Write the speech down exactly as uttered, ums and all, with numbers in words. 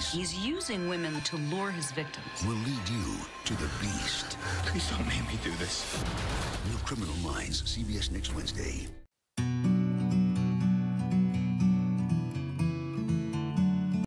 Sex He's using women to lure his victims. will lead you to the beast. Please don't make me do this. New Criminal Minds, C B S next Wednesday.